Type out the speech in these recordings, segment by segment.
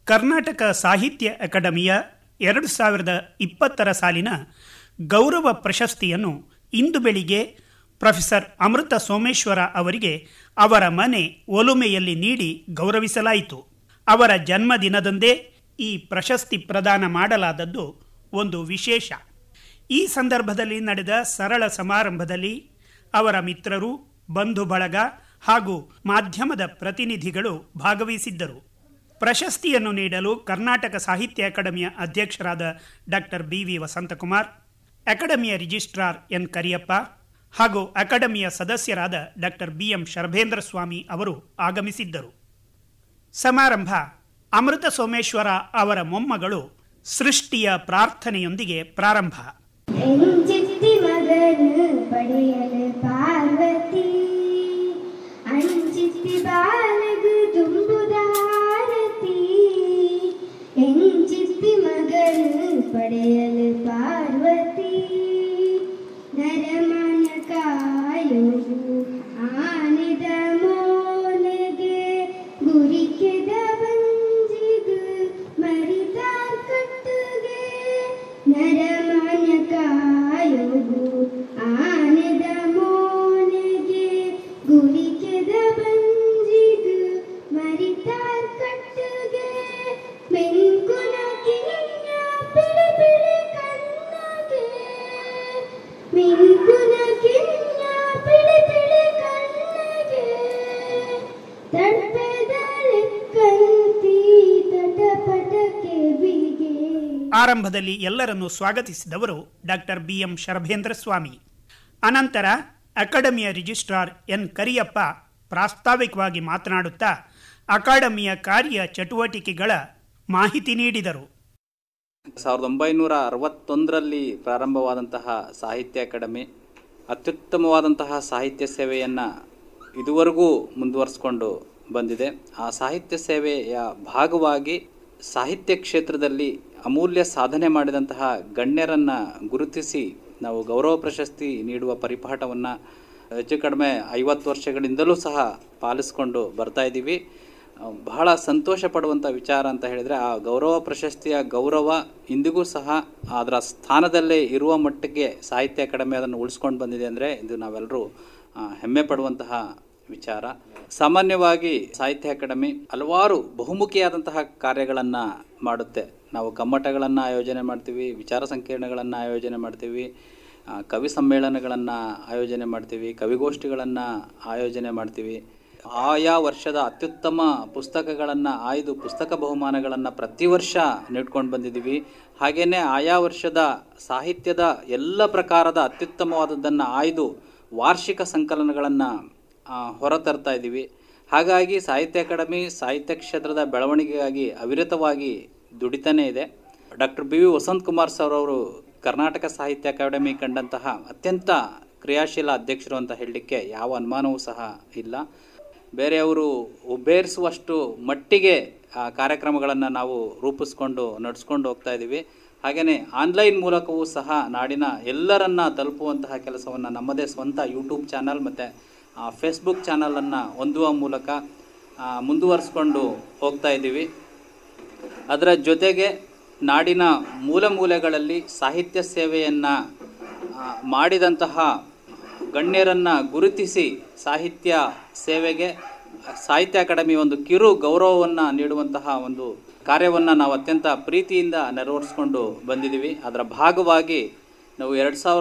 ಕರ್ನಾಟಕ ಸಾಹಿತ್ಯ ಅಕಾಡೆಮಿಯ 2020 ಸಾಲಿನ ಗೌರವ ಪ್ರಶಸ್ತಿಯನ್ನು ಇಂದು ಬೆಳಿಗ್ಗೆ ಪ್ರೊಫೆಸರ್ ಅಮೃತ ಸೋಮೇಶ್ವರ ಅವರಿಗೆ ಅವರ ಮನೆ ಒಲುಮೆಯಲ್ಲಿ ನೀಡಿ ಗೌರವಿಸಲಾಯಿತು. ಅವರ ಜನ್ಮದಿನದಂದೇ ಈ ಪ್ರಶಸ್ತಿ ಪ್ರದಾನ ಮಾಡಲಾದದ್ದು ಒಂದು ವಿಶೇಷ. ಈ ಸಂದರ್ಭದಲ್ಲಿ ನಡೆದ ಸರಳ ಸಮಾರಂಭದಲ್ಲಿ ಅವರ ಮಿತ್ರರು, ಬಂಧು ಬಳಗ ಹಾಗೂ ಮಾಧ್ಯಮದ ಪ್ರತಿನಿಧಿಗಳು ಭಾಗವಹಿಸಿದ್ದರು. ಪ್ರಶಸ್ತಿಯನ್ನು ನೀಡಲು ಕರ್ನಾಟಕ ಸಾಹಿತ್ಯ ಅಕಾಡೆಮಿಯ ಅಧ್ಯಕ್ಷರಾದ ಡಾಕ್ಟರ್ BV ವಸಂತಕುಮಾರ್, ಅಕಾಡೆಮಿಯ ರಿಜಿಸ್ಟ್ರಾರ್ ಎನ್ ಕರಿಯಪ್ಪ ಹಾಗೂ ಅಕಾಡೆಮಿಯ ಸದಸ್ಯರಾದ ಡಾಕ್ಟರ್ BM ಶರಭೇಂದ್ರ ಸ್ವಾಮಿ ಅವರು ಆಗಮಿಸಿದ್ದರು. ಸಮಾರಂಭ ಅಮೃತ ಸೋಮೇಶ್ವರ ಅವರ ಮೊಮ್ಮಗಳು ಸೃಷ್ಟಿಯ ಪ್ರಾರ್ಥನೆಯೊಂದಿಗೆ ಪ್ರಾರಂಭ. ಪಡೆಯಲು ಪಾರ್ವತಿ ನರಮನ ಕಾಯೋಗು ಆನಿದ ಮೋನೆಗೆ ಗುರಿಕೆದ ಬಂಜಿಗು ಮರಿದ ಕಟ್ಟುಗೆ ನರಮನ ಕಾಯೋಗು ಆನಿದ ಮೋನೆಗೆ ಗುರಿಕೆದ ಬಂಜಿಗು ಮರಿದ ಕಟ್ಟುಗೆ ಮೆಂಕುನ ಪಿಳಿ ಪಿಳಿ ಕಣ್ಣಗೆ ಮಿಂಕುನ ಕಿನ್ನ ಪಿಳಿ ಪಿಳಿ ಕಣ್ಣಗೆ ತಡ್ಪೆದಲ್ಲಿ ಕಂತಿ ತಟಪಟಕೆ ಬಿಗೆ. ಆರಂಭದಲ್ಲಿ ಎಲ್ಲರನ್ನು ಸ್ವಾಗತಿಸಿದವರು ಡಾಕ್ಟರ್ BM ಶರಭೇಂದ್ರ ಸ್ವಾಮಿ. ಅನಂತರ ಅಕಾಡೆಮಿಯ ರಿಜಿಸ್ಟ್ರಾರ್ ಎನ್ ಕರಿಯಪ್ಪ ಪ್ರಾಸ್ತಾವಿಕವಾಗಿ ಮಾತನಾಡುತ್ತಾ ಅಕಾಡೆಮಿಯ ಕಾರ್ಯ ಚಟುವಟಿಕೆಗಳ ಮಾಹಿತಿ ನೀಡಿದರು. 1961ರಲ್ಲಿ ಪ್ರಾರಂಭವಾದಂತಹ ಸಾಹಿತ್ಯ ಅಕಾಡೆಮಿ ಅತ್ಯುತ್ತಮವಾದಂತಹ ಸಾಹಿತ್ಯ ಸೇವೆಯನ್ನು ಇದುವರೆಗೂ ಮುಂದುವರಿಸಿಕೊಂಡು ಬಂದಿದೆ. ಆ ಸಾಹಿತ್ಯ ಸೇವೆಯ ಭಾಗವಾಗಿ ಸಾಹಿತ್ಯ ಕ್ಷೇತ್ರದಲ್ಲಿ ಅಮೂಲ್ಯ ಸಾಧನೆ ಮಾಡಿದಂತಹ ಗಣ್ಯರನ್ನು ಗುರುತಿಸಿ ನಾವು ಗೌರವ ಪ್ರಶಸ್ತಿ ನೀಡುವ ಪರಿಪಾಠವನ್ನು ಹೆಚ್ಚು ಕಡಿಮೆ 50 ವರ್ಷಗಳಿಂದಲೂ ಸಹ ಪಾಲಿಸಿಕೊಂಡು ಬರ್ತಾ ಇದ್ದೀವಿ. ಬಹಳ ಸಂತೋಷ ಪಡುವಂಥ ವಿಚಾರ ಅಂತ ಹೇಳಿದರೆ ಆ ಗೌರವ ಪ್ರಶಸ್ತಿಯ ಗೌರವ ಇಂದಿಗೂ ಸಹ ಅದರ ಸ್ಥಾನದಲ್ಲೇ ಇರುವ ಮಟ್ಟಿಗೆ ಸಾಹಿತ್ಯ ಅಕಾಡೆಮಿ ಅದನ್ನು ಉಳಿಸ್ಕೊಂಡು ಬಂದಿದೆ ಅಂದರೆ ಇದು ನಾವೆಲ್ಲರೂ ಹೆಮ್ಮೆ ಪಡುವಂತಹ ವಿಚಾರ. ಸಾಮಾನ್ಯವಾಗಿ ಸಾಹಿತ್ಯ ಅಕಾಡೆಮಿ ಹಲವಾರು ಬಹುಮುಖಿಯಾದಂತಹ ಕಾರ್ಯಗಳನ್ನು ಮಾಡುತ್ತೆ. ನಾವು ಕಮ್ಮಟಗಳನ್ನು ಆಯೋಜನೆ ಮಾಡ್ತೀವಿ, ವಿಚಾರ ಸಂಕಿರಣಗಳನ್ನು ಆಯೋಜನೆ ಮಾಡ್ತೀವಿ, ಕವಿ ಸಮ್ಮೇಳನಗಳನ್ನು ಆಯೋಜನೆ ಮಾಡ್ತೀವಿ, ಕವಿಗೋಷ್ಠಿಗಳನ್ನು ಆಯೋಜನೆ ಮಾಡ್ತೀವಿ. ಆಯಾ ವರ್ಷದ ಅತ್ಯುತ್ತಮ ಪುಸ್ತಕಗಳನ್ನು ಆಯ್ದು ಪುಸ್ತಕ ಬಹುಮಾನಗಳನ್ನು ಪ್ರತಿ ವರ್ಷ ನೀಡ್ಕೊಂಡು ಬಂದಿದ್ದೀವಿ. ಹಾಗೆಯೇ ಆಯಾ ವರ್ಷದ ಸಾಹಿತ್ಯದ ಎಲ್ಲ ಪ್ರಕಾರದ ಅತ್ಯುತ್ತಮವಾದದ್ದನ್ನು ಆಯ್ದು ವಾರ್ಷಿಕ ಸಂಕಲನಗಳನ್ನು ಹೊರತರ್ತಾ ಇದ್ದೀವಿ. ಹಾಗಾಗಿ ಸಾಹಿತ್ಯ ಅಕಾಡೆಮಿ ಸಾಹಿತ್ಯ ಕ್ಷೇತ್ರದ ಬೆಳವಣಿಗೆಗಾಗಿ ಅವಿರತವಾಗಿ ದುಡಿತಾನೇ ಇದೆ. ಡಾಕ್ಟರ್ BV ವಸಂತಕುಮಾರ್ ಸರ್ ಅವರು ಕರ್ನಾಟಕ ಸಾಹಿತ್ಯ ಅಕಾಡೆಮಿ ಕಂಡಂತಹ ಅತ್ಯಂತ ಕ್ರಿಯಾಶೀಲ ಅಧ್ಯಕ್ಷರು ಅಂತ ಹೇಳಲಿಕ್ಕೆ ಯಾವ ಅನುಮಾನವೂ ಸಹ ಇಲ್ಲ. ಬೇರೆಯವರು ಉಬ್ಬೇರಿಸುವಷ್ಟು ಮಟ್ಟಿಗೆ ಕಾರ್ಯಕ್ರಮಗಳನ್ನು ನಾವು ರೂಪಿಸ್ಕೊಂಡು ನಡೆಸ್ಕೊಂಡು ಹೋಗ್ತಾ ಇದ್ದೀವಿ. ಹಾಗೆಯೇ ಆನ್ಲೈನ್ ಮೂಲಕವೂ ಸಹ ನಾಡಿನ ಎಲ್ಲರನ್ನ ತಲುಪುವಂತಹ ಕೆಲಸವನ್ನು ನಮ್ಮದೇ ಸ್ವಂತ ಯೂಟ್ಯೂಬ್ ಚಾನಲ್ ಮತ್ತು ಫೇಸ್ಬುಕ್ ಚಾನಲನ್ನು ಹೊಂದುವ ಮೂಲಕ ಮುಂದುವರಿಸ್ಕೊಂಡು ಹೋಗ್ತಾ ಇದ್ದೀವಿ. ಅದರ ಜೊತೆಗೆ ನಾಡಿನ ಮೂಲ ಮೂಲೆಗಳಲ್ಲಿ ಸಾಹಿತ್ಯ ಸೇವೆಯನ್ನು ಮಾಡಿದಂತಹ ಗಣ್ಯರನ್ನು ಗುರುತಿಸಿ ಸಾಹಿತ್ಯ ಸೇವೆಗೆ ಸಾಹಿತ್ಯ ಅಕಾಡೆಮಿ ಒಂದು ಕಿರು ಗೌರವವನ್ನು ನೀಡುವಂತಹ ಒಂದು ಕಾರ್ಯವನ್ನು ನಾವು ಅತ್ಯಂತ ಪ್ರೀತಿಯಿಂದ ನೆರವೇರಿಸ್ಕೊಂಡು ಬಂದಿದ್ದೀವಿ. ಅದರ ಭಾಗವಾಗಿ ನಾವು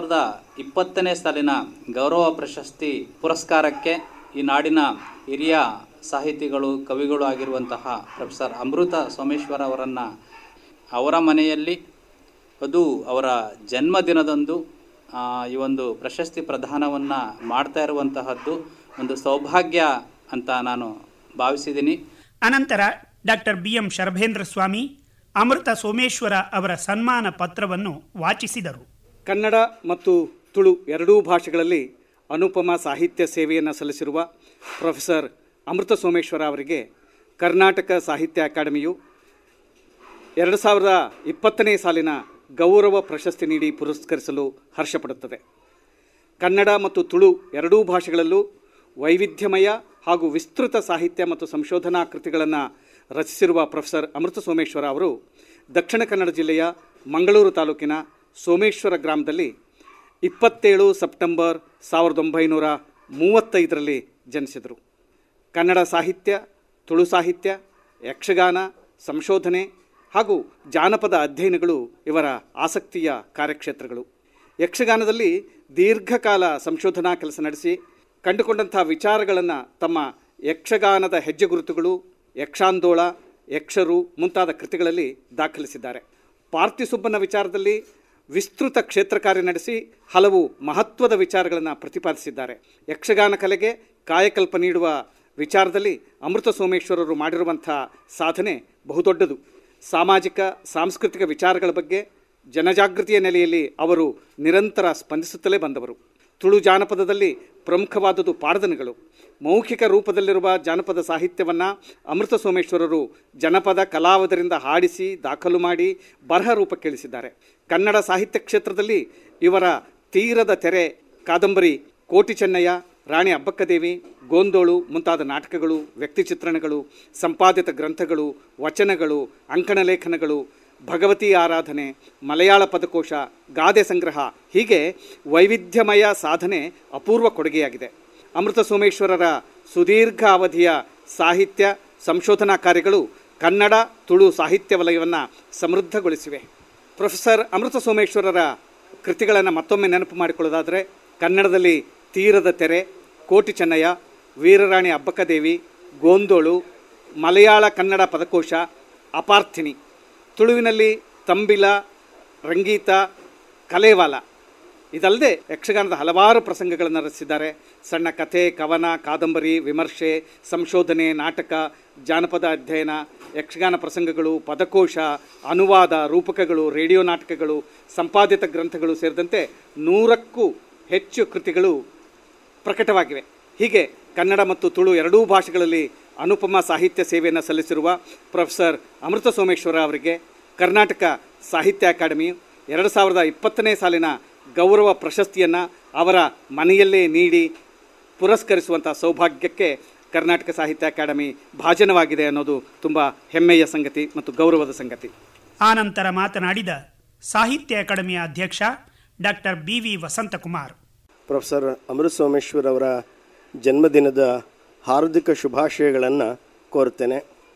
2020ನೇ ಸಾಲಿನ ಗೌರವ ಪ್ರಶಸ್ತಿ ಪುರಸ್ಕಾರಕ್ಕೆ ಈ ನಾಡಿನ ಹಿರಿಯ ಸಾಹಿತಿಗಳು, ಕವಿಗಳು ಆಗಿರುವಂತಹ ಪ್ರೊಫೆಸರ್ ಅಮೃತ ಸೋಮೇಶ್ವರ ಅವರನ್ನು ಅವರ ಮನೆಯಲ್ಲಿ ಅದು ಅವರ ಜನ್ಮದಿನದಂದು ಈ ಒಂದು ಪ್ರಶಸ್ತಿ ಪ್ರದಾನವನ್ನು ಮಾಡ್ತಾ ಇರುವಂತಹದ್ದು ಒಂದು ಸೌಭಾಗ್ಯ ಅಂತ ನಾನು ಭಾವಿಸಿದ್ದೀನಿ. ಅನಂತರ ಡಾಕ್ಟರ್ BM ಶರಭೇಂದ್ರ ಸ್ವಾಮಿ ಅಮೃತ ಸೋಮೇಶ್ವರ ಅವರ ಸನ್ಮಾನ ಪತ್ರವನ್ನು ವಾಚಿಸಿದರು. ಕನ್ನಡ ಮತ್ತು ತುಳು ಎರಡೂ ಭಾಷೆಗಳಲ್ಲಿ ಅನುಪಮ ಸಾಹಿತ್ಯ ಸೇವೆಯನ್ನು ಸಲ್ಲಿಸಿರುವ ಪ್ರೊಫೆಸರ್ ಅಮೃತ ಸೋಮೇಶ್ವರ ಅವರಿಗೆ ಕರ್ನಾಟಕ ಸಾಹಿತ್ಯ ಅಕಾಡೆಮಿಯು 2020ನೇ ಸಾಲಿನ ಗೌರವ ಪ್ರಶಸ್ತಿ ನೀಡಿ ಪುರಸ್ಕರಿಸಲು ಹರ್ಷಪಡುತ್ತದೆ. ಕನ್ನಡ ಮತ್ತು ತುಳು ಎರಡೂ ಭಾಷೆಗಳಲ್ಲೂ ವೈವಿಧ್ಯಮಯ ಹಾಗೂ ವಿಸ್ತೃತ ಸಾಹಿತ್ಯ ಮತ್ತು ಸಂಶೋಧನಾ ಕೃತಿಗಳನ್ನು ರಚಿಸಿರುವ ಪ್ರೊಫೆಸರ್ ಅಮೃತ ಸೋಮೇಶ್ವರ ಅವರು ದಕ್ಷಿಣ ಕನ್ನಡ ಜಿಲ್ಲೆಯ ಮಂಗಳೂರು ತಾಲೂಕಿನ ಸೋಮೇಶ್ವರ ಗ್ರಾಮದಲ್ಲಿ 27 ಸೆಪ್ಟೆಂಬರ್ 1935ರಲ್ಲಿ ಜನಿಸಿದರು. ಕನ್ನಡ ಸಾಹಿತ್ಯ, ತುಳು ಸಾಹಿತ್ಯ, ಯಕ್ಷಗಾನ, ಸಂಶೋಧನೆ ಹಾಗೂ ಜಾನಪದ ಅಧ್ಯಯನಗಳು ಇವರ ಆಸಕ್ತಿಯ ಕಾರ್ಯಕ್ಷೇತ್ರಗಳು. ಯಕ್ಷಗಾನದಲ್ಲಿ ದೀರ್ಘಕಾಲ ಸಂಶೋಧನಾ ಕೆಲಸ ನಡೆಸಿ ಕಂಡುಕೊಂಡಂಥ ವಿಚಾರಗಳನ್ನು ತಮ್ಮ ಯಕ್ಷಗಾನದ ಹೆಜ್ಜೆಗುರುತುಗಳು, ಯಕ್ಷಾಂದೋಳ, ಯಕ್ಷರು ಮುಂತಾದ ಕೃತಿಗಳಲ್ಲಿ ದಾಖಲಿಸಿದ್ದಾರೆ. ಪಾರ್ತಿಸುಬ್ಬನ ವಿಚಾರದಲ್ಲಿ ವಿಸ್ತೃತ ಕ್ಷೇತ್ರ ಕಾರ್ಯ ನಡೆಸಿ ಹಲವು ಮಹತ್ವದ ವಿಚಾರಗಳನ್ನು ಪ್ರತಿಪಾದಿಸಿದ್ದಾರೆ. ಯಕ್ಷಗಾನ ಕಲೆಗೆ ಕಾಯಕಲ್ಪ ನೀಡುವ ವಿಚಾರದಲ್ಲಿ ಅಮೃತ ಸೋಮೇಶ್ವರರು ಮಾಡಿರುವಂಥ ಸಾಧನೆ ಬಹುದೊಡ್ಡದು. ಸಾಮಾಜಿಕ ಸಾಂಸ್ಕೃತಿಕ ವಿಚಾರಗಳ ಬಗ್ಗೆ ಜನಜಾಗೃತಿಯ ನೆಲೆಯಲ್ಲಿ ಅವರು ನಿರಂತರ ಸ್ಪಂದಿಸುತ್ತಲೇ ಬಂದವರು. ತುಳು ಜಾನಪದದಲ್ಲಿ ಪ್ರಮುಖವಾದುದು ಪಾಡ್ದನೆಗಳು. ಮೌಖಿಕ ರೂಪದಲ್ಲಿರುವ ಜಾನಪದ ಸಾಹಿತ್ಯವನ್ನು ಅಮೃತ ಸೋಮೇಶ್ವರರು ಜನಪದ ಕಲಾವಿದರಿಂದ ಹಾಡಿಸಿ ದಾಖಲು ಮಾಡಿ ಬರಹ ರೂಪಕ್ಕೆ ಇಳಿಸಿದ್ದಾರೆ. ಕನ್ನಡ ಸಾಹಿತ್ಯ ಕ್ಷೇತ್ರದಲ್ಲಿ ಇವರ ತೀರದ ತೆರೆ ಕಾದಂಬರಿ, ಕೋಟಿ ಚೆನ್ನಯ್ಯ, ರಾಣಿ ಅಬ್ಬಕ್ಕದೇವಿ, ಗೋಂದೋಳು ಮುಂತಾದ ನಾಟಕಗಳು, ವ್ಯಕ್ತಿ ಚಿತ್ರಣಗಳು, ಸಂಪಾದಿತ ಗ್ರಂಥಗಳು, ವಚನಗಳು, ಅಂಕಣ ಲೇಖನಗಳು, ಭಗವತಿ ಆರಾಧನೆ, ಮಲಯಾಳ ಪದಕೋಶ, ಗಾದೆ ಸಂಗ್ರಹ ಹೀಗೆ ವೈವಿಧ್ಯಮಯ ಸಾಧನೆ ಅಪೂರ್ವ ಕೊಡುಗೆಯಾಗಿದೆ. ಅಮೃತ ಸೋಮೇಶ್ವರರ ಸುದೀರ್ಘ ಅವಧಿಯ ಸಾಹಿತ್ಯ ಸಂಶೋಧನಾ ಕಾರ್ಯಗಳು ಕನ್ನಡ ತುಳು ಸಾಹಿತ್ಯ ವಲಯವನ್ನು ಸಮೃದ್ಧಗೊಳಿಸಿವೆ. ಪ್ರೊಫೆಸರ್ ಅಮೃತ ಸೋಮೇಶ್ವರರ ಕೃತಿಗಳನ್ನು ಮತ್ತೊಮ್ಮೆ ನೆನಪು ಮಾಡಿಕೊಳ್ಳೋದಾದರೆ ಕನ್ನಡದಲ್ಲಿ ತೀರದ ತೆರೆ, ಕೋಟಿ ಚೆನ್ನಯ್ಯ, ವೀರರಾಣಿ ಅಬ್ಬಕ್ಕದೇವಿ, ಗೋಂದೋಳು, ಮಲಯಾಳ ಕನ್ನಡ ಪದಕೋಶ, ಅಪಾರ್ಥಿನಿ. ತುಳುವಿನಲ್ಲಿ ತಂಬಿಲ, ರಂಗೀತ, ಕಲೇವಾಲ. ಇದಲ್ಲದೆ ಯಕ್ಷಗಾನದ ಹಲವಾರು ಪ್ರಸಂಗಗಳನ್ನು ರಚಿಸಿದ್ದಾರೆ. ಸಣ್ಣ ಕಥೆ, ಕವನ, ಕಾದಂಬರಿ, ವಿಮರ್ಶೆ, ಸಂಶೋಧನೆ, ನಾಟಕ, ಜಾನಪದ ಅಧ್ಯಯನ, ಯಕ್ಷಗಾನ ಪ್ರಸಂಗಗಳು, ಪದಕೋಶ, ಅನುವಾದ, ರೂಪಕಗಳು, ರೇಡಿಯೋ ನಾಟಕಗಳು, ಸಂಪಾದಿತ ಗ್ರಂಥಗಳು ಸೇರಿದಂತೆ 100ಕ್ಕೂ ಹೆಚ್ಚು ಕೃತಿಗಳು ಪ್ರಕಟವಾಗಿವೆ. ಹೀಗೆ ಕನ್ನಡ ಮತ್ತು ತುಳು ಎರಡೂ ಭಾಷೆಗಳಲ್ಲಿ ಅನುಪಮ ಸಾಹಿತ್ಯ ಸೇವೆಯನ್ನು ಸಲ್ಲಿಸಿರುವ ಪ್ರೊಫೆಸರ್ ಅಮೃತ ಸೋಮೇಶ್ವರ ಅವರಿಗೆ ಕರ್ನಾಟಕ ಸಾಹಿತ್ಯ ಅಕಾಡೆಮಿಯು 2020ನೇ ಸಾಲಿನ ಗೌರವ ಪ್ರಶಸ್ತಿಯನ್ನು ಅವರ ಮನೆಯಲ್ಲೇ ನೀಡಿ ಪುರಸ್ಕರಿಸುವಂಥ ಸೌಭಾಗ್ಯಕ್ಕೆ ಕರ್ನಾಟಕ ಸಾಹಿತ್ಯ ಅಕಾಡೆಮಿ ಭಾಜನವಾಗಿದೆ ಅನ್ನೋದು ತುಂಬ ಹೆಮ್ಮೆಯ ಸಂಗತಿ ಮತ್ತು ಗೌರವದ ಸಂಗತಿ. ಆನಂತರ ಮಾತನಾಡಿದ ಸಾಹಿತ್ಯ ಅಕಾಡೆಮಿಯ ಅಧ್ಯಕ್ಷ doctor BV Vasanthakumar. Professor Amrutha Someshwar ಅವರ ಜನ್ಮದಿನದ ಹಾರ್ದಿಕ ಶುಭಾಶಯಗಳನ್ನು ಕೋರುತ್ತೇನೆ.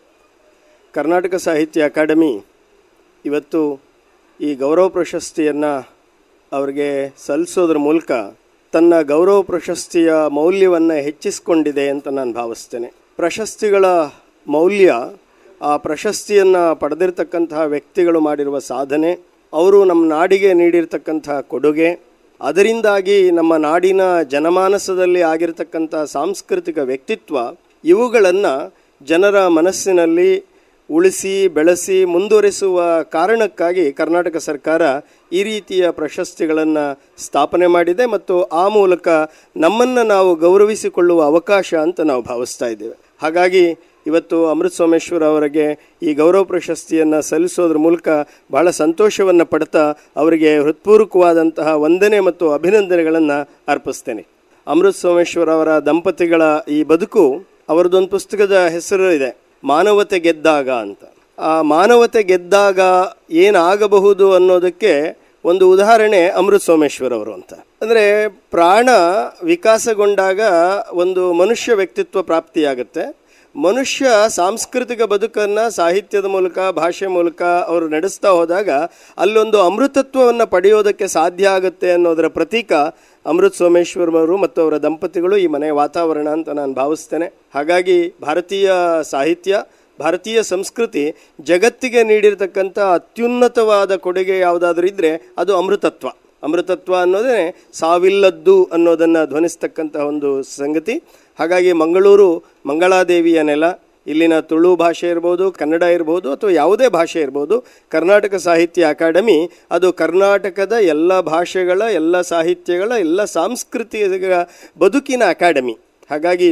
ಕರ್ನಾಟಕ ಸಾಹಿತ್ಯ ಅಕಾಡೆಮಿ ಇವತ್ತು ಈ ಗೌರವ ಪ್ರಶಸ್ತಿಯನ್ನು ಅವರಿಗೆ ಸಲ್ಲಿಸೋದ್ರ ಮೂಲಕ ತನ್ನ ಗೌರವ ಪ್ರಶಸ್ತಿಯ ಮೌಲ್ಯವನ್ನು ಹೆಚ್ಚಿಸಿಕೊಂಡಿದೆ ಅಂತ ನಾನು ಭಾವಿಸ್ತೇನೆ. ಪ್ರಶಸ್ತಿಗಳ ಮೌಲ್ಯ, ಆ ಪ್ರಶಸ್ತಿಯನ್ನು ಪಡೆದಿರತಕ್ಕಂತಹ ವ್ಯಕ್ತಿಗಳು ಮಾಡಿರುವ ಸಾಧನೆ, ಅವರು ನಮ್ಮ ನಾಡಿಗೆ ನೀಡಿರ್ತಕ್ಕಂಥ ಕೊಡುಗೆ, ಅದರಿಂದಾಗಿ ನಮ್ಮ ನಾಡಿನ ಜನಮಾನಸದಲ್ಲಿ ಆಗಿರತಕ್ಕಂಥ ಸಾಂಸ್ಕೃತಿಕ ವ್ಯಕ್ತಿತ್ವ, ಇವುಗಳನ್ನು ಜನರ ಮನಸ್ಸಿನಲ್ಲಿ ಉಳಿಸಿ ಬೆಳೆಸಿ ಮುಂದುವರಿಸುವ ಕಾರಣಕ್ಕಾಗಿ ಕರ್ನಾಟಕ ಸರ್ಕಾರ ಈ ರೀತಿಯ ಪ್ರಶಸ್ತಿಗಳನ್ನು ಸ್ಥಾಪನೆ ಮಾಡಿದೆ ಮತ್ತು ಆ ಮೂಲಕ ನಮ್ಮನ್ನು ನಾವು ಗೌರವಿಸಿಕೊಳ್ಳುವ ಅವಕಾಶ ಅಂತ ನಾವು ಭಾವಿಸ್ತಾ ಇದ್ದೇವೆ. ಹಾಗಾಗಿ ಇವತ್ತು ಅಮೃತ ಸೋಮೇಶ್ವರ ಅವರಿಗೆ ಈ ಗೌರವ ಪ್ರಶಸ್ತಿಯನ್ನು ಸಲ್ಲಿಸೋದ್ರ ಮೂಲಕ ಬಹಳ ಸಂತೋಷವನ್ನು ಪಡ್ತಾ ಅವರಿಗೆ ಹೃತ್ಪೂರ್ವಕವಾದಂತಹ ವಂದನೆ ಮತ್ತು ಅಭಿನಂದನೆಗಳನ್ನು ಅರ್ಪಿಸ್ತೇನೆ. ಅಮೃತ ಸೋಮೇಶ್ವರ ಅವರ ದಂಪತಿಗಳ ಈ ಬದುಕು, ಅವರದೊಂದು ಪುಸ್ತಕದ ಹೆಸರು ಇದೆ, ಮಾನವತೆ ಗೆದ್ದಾಗ ಅಂತ. ಆ ಮಾನವತೆ ಗೆದ್ದಾಗ ಏನಾಗಬಹುದು ಅನ್ನೋದಕ್ಕೆ ಒಂದು ಉದಾಹರಣೆ ಅಮೃತ ಸೋಮೇಶ್ವರ್ ಅವರು ಅಂತ. ಅಂದರೆ ಪ್ರಾಣ ವಿಕಾಸಗೊಂಡಾಗ ಒಂದು ಮನುಷ್ಯ ವ್ಯಕ್ತಿತ್ವ ಪ್ರಾಪ್ತಿಯಾಗುತ್ತೆ. ಮನುಷ್ಯ ಸಾಂಸ್ಕೃತಿಕ ಬದುಕನ್ನು ಸಾಹಿತ್ಯದ ಮೂಲಕ, ಭಾಷೆ ಮೂಲಕ ಅವರು ನಡೆಸ್ತಾ ಹೋದಾಗ ಅಲ್ಲೊಂದು ಅಮೃತತ್ವವನ್ನು ಪಡೆಯೋದಕ್ಕೆ ಸಾಧ್ಯ ಆಗುತ್ತೆ ಅನ್ನೋದರ ಪ್ರತೀಕ ಅಮೃತ ಸೋಮೇಶ್ವರವರು ಮತ್ತು ಅವರ ದಂಪತಿಗಳು, ಈ ಮನೆಯ ವಾತಾವರಣ ಅಂತ ನಾನು ಭಾವಿಸ್ತೇನೆ. ಹಾಗಾಗಿ ಭಾರತೀಯ ಸಾಹಿತ್ಯ, ಭಾರತೀಯ ಸಂಸ್ಕೃತಿ ಜಗತ್ತಿಗೆ ನೀಡಿರ್ತಕ್ಕಂಥ ಅತ್ಯುನ್ನತವಾದ ಕೊಡುಗೆ ಯಾವುದಾದ್ರೂ ಇದ್ದರೆ ಅದು ಅಮೃತತ್ವ. ಅಮೃತತ್ವ ಅನ್ನೋದೇ ಸಾವಿಲ್ಲದ್ದು ಅನ್ನೋದನ್ನು ಧ್ವನಿಸ್ತಕ್ಕಂಥ ಒಂದು ಸಂಗತಿ. ಹಾಗಾಗಿ ಮಂಗಳೂರು ಮಂಗಳಾದೇವಿಯ ನೆಲ, ಇಲ್ಲಿನ ತುಳು ಭಾಷೆ ಇರ್ಬೋದು, ಕನ್ನಡ ಇರ್ಬೋದು, ಅಥವಾ ಯಾವುದೇ ಭಾಷೆ ಇರ್ಬೋದು, ಕರ್ನಾಟಕ ಸಾಹಿತ್ಯ ಅಕಾಡೆಮಿ ಅದು ಕರ್ನಾಟಕದ ಎಲ್ಲ ಭಾಷೆಗಳ, ಎಲ್ಲ ಸಾಹಿತ್ಯಗಳ, ಎಲ್ಲ ಸಾಂಸ್ಕೃತಿಕ ಬದುಕಿನ ಅಕಾಡೆಮಿ. ಹಾಗಾಗಿ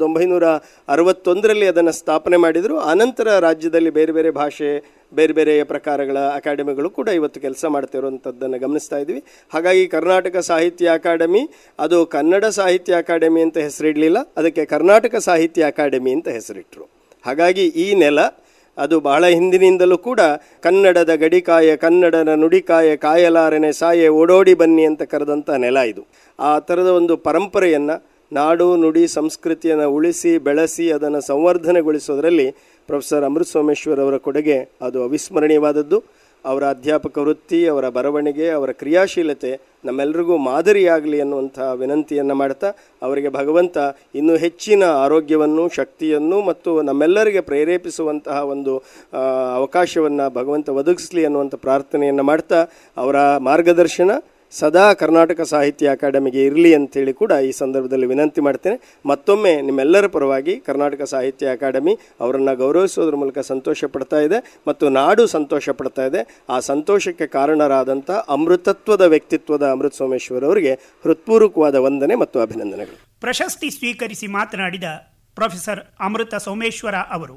1961ರಲ್ಲಿ ಅದನ್ನು ಸ್ಥಾಪನೆ ಮಾಡಿದರು. ಆನಂತರ ರಾಜ್ಯದಲ್ಲಿ ಬೇರೆ ಬೇರೆ ಭಾಷೆ, ಬೇರೆ ಬೇರೆ ಪ್ರಕಾರಗಳ ಅಕಾಡೆಮಿಗಳು ಕೂಡ ಇವತ್ತು ಕೆಲಸ ಮಾಡ್ತಿರುವಂಥದ್ದನ್ನು ಗಮನಿಸ್ತಾ ಇದ್ವಿ. ಹಾಗಾಗಿ ಕರ್ನಾಟಕ ಸಾಹಿತ್ಯ ಅಕಾಡೆಮಿ ಅದು ಕನ್ನಡ ಸಾಹಿತ್ಯ ಅಕಾಡೆಮಿ ಅಂತ ಹೆಸರಿಡಲಿಲ್ಲ, ಅದಕ್ಕೆ ಕರ್ನಾಟಕ ಸಾಹಿತ್ಯ ಅಕಾಡೆಮಿ ಅಂತ ಹೆಸರಿಟ್ಟರು. ಹಾಗಾಗಿ ಈ ನೆಲ ಅದು ಬಹಳ ಹಿಂದಿನಿಂದಲೂ ಕೂಡ ಕನ್ನಡದ ಗಡಿಕಾಯ ಕನ್ನಡದ ನುಡಿಕಾಯ ಕಾಯಲಾರನೆ ಸಾಯೆ ಓಡೋಡಿ ಬನ್ನಿ ಅಂತ ಕರೆದಂಥ ನೆಲ ಇದು. ಆ ಥರದ ಒಂದು ಪರಂಪರೆಯನ್ನು, ನಾಡು ನುಡಿ ಸಂಸ್ಕೃತಿಯನ್ನು ಉಳಿಸಿ ಬೆಳೆಸಿ ಅದನ್ನು ಸಂವರ್ಧನೆಗೊಳಿಸೋದರಲ್ಲಿ ಪ್ರೊಫೆಸರ್ ಅಮೃತ ಸೋಮೇಶ್ವರ್ ಅವರ ಕೊಡುಗೆ ಅದು ಅವಿಸ್ಮರಣೀಯವಾದದ್ದು. ಅವರ ಅಧ್ಯಾಪಕ ವೃತ್ತಿ, ಅವರ ಬರವಣಿಗೆ, ಅವರ ಕ್ರಿಯಾಶೀಲತೆ ನಮ್ಮೆಲ್ಲರಿಗೂ ಮಾದರಿಯಾಗಲಿ ಅನ್ನುವಂಥ ವಿನಂತಿಯನ್ನು ಮಾಡ್ತಾ, ಅವರಿಗೆ ಭಗವಂತ ಇನ್ನೂ ಹೆಚ್ಚಿನ ಆರೋಗ್ಯವನ್ನು, ಶಕ್ತಿಯನ್ನು ಮತ್ತು ನಮ್ಮೆಲ್ಲರಿಗೆ ಪ್ರೇರೇಪಿಸುವಂತಹ ಒಂದು ಅವಕಾಶವನ್ನು ಭಗವಂತ ಒದಗಿಸಲಿ ಅನ್ನುವಂಥ ಪ್ರಾರ್ಥನೆಯನ್ನು ಮಾಡ್ತಾ, ಅವರ ಮಾರ್ಗದರ್ಶನ ಸದಾ ಕರ್ನಾಟಕ ಸಾಹಿತ್ಯ ಅಕಾಡೆಮಿಗೆ ಇರಲಿ ಅಂತೇಳಿ ಕೂಡ ಈ ಸಂದರ್ಭದಲ್ಲಿ ವಿನಂತಿ ಮಾಡ್ತೇನೆ. ಮತ್ತೊಮ್ಮೆ ನಿಮ್ಮೆಲ್ಲರ ಪರವಾಗಿ ಕರ್ನಾಟಕ ಸಾಹಿತ್ಯ ಅಕಾಡೆಮಿ ಅವರನ್ನು ಗೌರವಿಸೋದ್ರ ಮೂಲಕ ಸಂತೋಷ ಪಡ್ತಾ ಇದೆ ಮತ್ತು ನಾಡು ಸಂತೋಷ ಪಡ್ತಾ ಇದೆ. ಆ ಸಂತೋಷಕ್ಕೆ ಕಾರಣರಾದಂಥ ಅಮೃತತ್ವದ ವ್ಯಕ್ತಿತ್ವದ ಅಮೃತ ಸೋಮೇಶ್ವರ್ ಅವರಿಗೆ ಹೃತ್ಪೂರ್ವಕವಾದ ವಂದನೆ ಮತ್ತು ಅಭಿನಂದನೆಗಳು. ಪ್ರಶಸ್ತಿ ಸ್ವೀಕರಿಸಿ ಮಾತನಾಡಿದ ಪ್ರೊಫೆಸರ್ ಅಮೃತ ಸೋಮೇಶ್ವರ ಅವರು,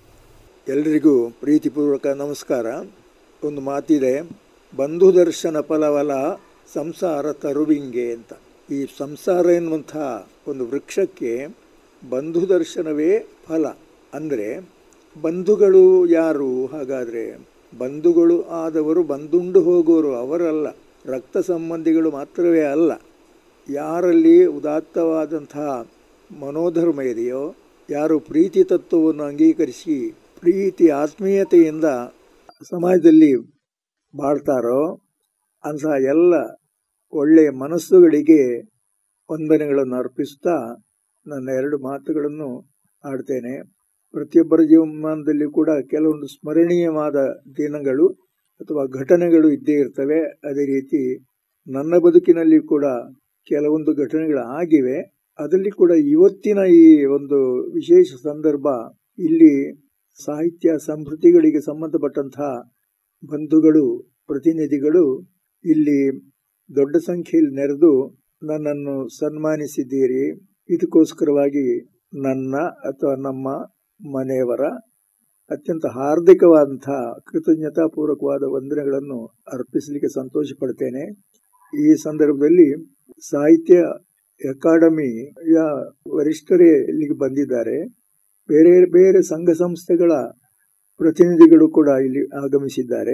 ಎಲ್ಲರಿಗೂ ಪ್ರೀತಿಪೂರ್ವಕ ನಮಸ್ಕಾರ. ಒಂದು ಮಾತಿದೆ, ಬಂಧು ದರ್ಶನ ಫಲವಲ ಸಂಸಾರ ತರುವಿಂಗೆ ಅಂತ. ಈ ಸಂಸಾರ ಎನ್ನುವಂಥ ಒಂದು ವೃಕ್ಷಕ್ಕೆ ಬಂಧು ದರ್ಶನವೇ ಫಲ. ಅಂದರೆ ಬಂಧುಗಳು ಯಾರು? ಹಾಗಾದರೆ ಬಂಧುಗಳು ಆದವರು ಬಂದುಂಡು ಹೋಗೋರು ಅವರಲ್ಲ, ರಕ್ತ ಸಂಬಂಧಿಗಳು ಮಾತ್ರವೇ ಅಲ್ಲ. ಯಾರಲ್ಲಿ ಉದಾತ್ತವಾದಂತಹ ಮನೋಧರ್ಮ ಇದೆಯೋ, ಯಾರು ಪ್ರೀತಿ ತತ್ವವನ್ನು ಅಂಗೀಕರಿಸಿ ಪ್ರೀತಿ ಆತ್ಮೀಯತೆಯಿಂದ ಸಮಾಜದಲ್ಲಿ ಬಾಳ್ತಾರೋ ಅಂತಹ ಎಲ್ಲ ಒಳ್ಳೆಯ ಮನಸ್ಸುಗಳಿಗೆ ವಂದನೆಗಳನ್ನು ಅರ್ಪಿಸ್ತಾ ನನ್ನ 2 ಮಾತುಗಳನ್ನು ಆಡ್ತೇನೆ. ಪ್ರತಿಯೊಬ್ಬರ ಜೀವನದಲ್ಲಿ ಕೂಡ ಕೆಲವೊಂದು ಸ್ಮರಣೀಯವಾದ ದಿನಗಳು ಅಥವಾ ಘಟನೆಗಳು ಇದ್ದೇ ಇರ್ತವೆ. ಅದೇ ರೀತಿ ನನ್ನ ಬದುಕಿನಲ್ಲಿ ಕೂಡ ಕೆಲವೊಂದು ಘಟನೆಗಳು ಆಗಿವೆ. ಅದರಲ್ಲಿ ಕೂಡ ಇವತ್ತಿನ ಈ ಒಂದು ವಿಶೇಷ ಸಂದರ್ಭ, ಇಲ್ಲಿ ಸಾಹಿತ್ಯ ಸಂಸ್ಕೃತಿಗಳಿಗೆ ಸಂಬಂಧಪಟ್ಟಂತಹ ಬಂಧುಗಳು, ಪ್ರತಿನಿಧಿಗಳು ಇಲ್ಲಿ ದೊಡ್ಡ ಸಂಖ್ಯೆಯಲ್ಲಿ ನೆರೆದು ನನ್ನನ್ನು ಸನ್ಮಾನಿಸಿದ್ದೀರಿ. ಇದಕ್ಕೋಸ್ಕರವಾಗಿ ನನ್ನ ಅಥವಾ ನಮ್ಮ ಮನೆಯವರ ಅತ್ಯಂತ ಹಾರ್ದಿಕವಾದಂಥ ಕೃತಜ್ಞತಾಪೂರ್ವಕವಾದ ವಂದನೆಗಳನ್ನು ಅರ್ಪಿಸಲಿಕ್ಕೆ ಸಂತೋಷ ಪಡ್ತೇನೆ. ಈ ಸಂದರ್ಭದಲ್ಲಿ ಸಾಹಿತ್ಯ ಅಕಾಡೆಮಿಯ ವರಿಷ್ಠರೇ ಇಲ್ಲಿಗೆ ಬಂದಿದ್ದಾರೆ. ಬೇರೆ ಬೇರೆ ಸಂಘ ಸಂಸ್ಥೆಗಳ ಪ್ರತಿನಿಧಿಗಳು ಕೂಡ ಇಲ್ಲಿ ಆಗಮಿಸಿದ್ದಾರೆ.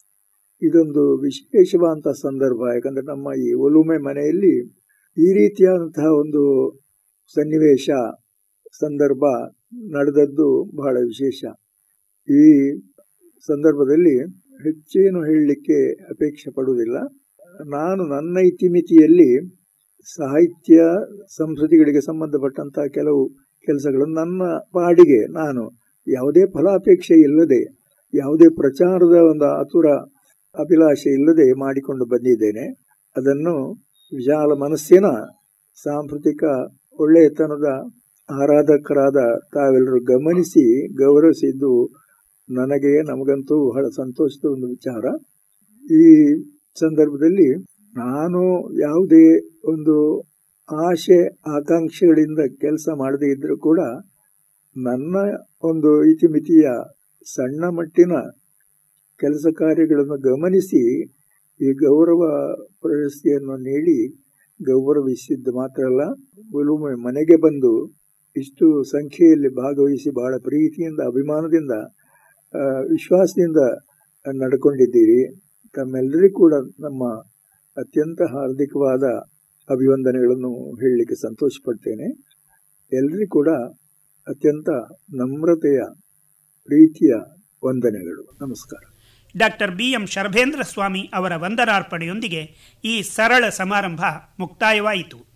ಇದೊಂದು ವಿಶೇಷವಾದಂತಹ ಸಂದರ್ಭ. ಯಾಕಂದರೆ ನಮ್ಮ ಈ ಒಲುಮೆ ಮನೆಯಲ್ಲಿ ಈ ರೀತಿಯಾದಂತಹ ಒಂದು ಸನ್ನಿವೇಶ ಸಂದರ್ಭ ನಡೆದದ್ದು ಬಹಳ ವಿಶೇಷ. ಈ ಸಂದರ್ಭದಲ್ಲಿ ಹೆಚ್ಚೇನು ಹೇಳಲಿಕ್ಕೆ ಅಪೇಕ್ಷೆ ಪಡುವುದಿಲ್ಲ. ನಾನು ನನ್ನ ಇತಿಮಿತಿಯಲ್ಲಿ ಸಾಹಿತ್ಯ ಸಂಸ್ಕೃತಿಗಳಿಗೆ ಸಂಬಂಧಪಟ್ಟಂತಹ ಕೆಲವು ಕೆಲಸಗಳನ್ನು ನನ್ನ ಪಾಡಿಗೆ ನಾನು ಯಾವುದೇ ಫಲಾಪೇಕ್ಷೆ ಇಲ್ಲದೆ, ಯಾವುದೇ ಪ್ರಚಾರದ ಒಂದು ಆತುರ ಅಭಿಲಾಷೆ ಇಲ್ಲದೆ ಮಾಡಿಕೊಂಡು ಬಂದಿದ್ದೇನೆ. ಅದನ್ನು ವಿಶಾಲ ಮನಸ್ಸಿನ ಸಾಂಸ್ಕೃತಿಕ ಒಳ್ಳೆಯತನದ ಆರಾಧಕರಾದ ತಾವೆಲ್ಲರೂ ಗಮನಿಸಿ ಗೌರವಿಸಿದ್ದು ನನಗೆ, ನಮಗಂತೂ ಬಹಳ ಸಂತೋಷದ ಒಂದು ವಿಚಾರ. ಈ ಸಂದರ್ಭದಲ್ಲಿ ನಾನು ಯಾವುದೇ ಒಂದು ಆಶೆ ಆಕಾಂಕ್ಷೆಗಳಿಂದ ಕೆಲಸ ಮಾಡದೇ ಇದ್ದರೂ ಕೂಡ ನನ್ನ ಒಂದು ಇತಿಮಿತಿಯ ಸಣ್ಣ ಮಟ್ಟಿನ ಕೆಲಸ ಕಾರ್ಯಗಳನ್ನು ಗಮನಿಸಿ ಈ ಗೌರವ ಪ್ರಶಸ್ತಿಯನ್ನು ನೀಡಿ ಗೌರವಿಸಿದ್ದು ಮಾತ್ರ ಅಲ್ಲ, ಒಲುಮೆ ಮನೆಗೆ ಬಂದು ಇಷ್ಟು ಸಂಖ್ಯೆಯಲ್ಲಿ ಭಾಗವಹಿಸಿ ಬಹಳ ಪ್ರೀತಿಯಿಂದ, ಅಭಿಮಾನದಿಂದ, ವಿಶ್ವಾಸದಿಂದ ನಡ್ಕೊಂಡಿದ್ದೀರಿ. ತಮ್ಮೆಲ್ಲರಿಗೂ ಕೂಡ ನಮ್ಮ ಅತ್ಯಂತ ಹಾರ್ದಿಕವಾದ ಅಭಿವಂದನೆಗಳನ್ನು ಹೇಳಲಿಕ್ಕೆ ಸಂತೋಷ ಪಡ್ತೇನೆ. ಎಲ್ಲರಿಗೂ ಕೂಡ ಅತ್ಯಂತ ನಮ್ರತೆಯ, ಪ್ರೀತಿಯ ವಂದನೆಗಳು. ನಮಸ್ಕಾರ. ಡಾಕ್ಟರ್ BM ಶರಭೇಂದ್ರ ಸ್ವಾಮಿ ಅವರ ವಂದನಾರ್ಪಣೆಯೊಂದಿಗೆ ಈ ಸರಳ ಸಮಾರಂಭ ಮುಕ್ತಾಯವಾಯಿತು.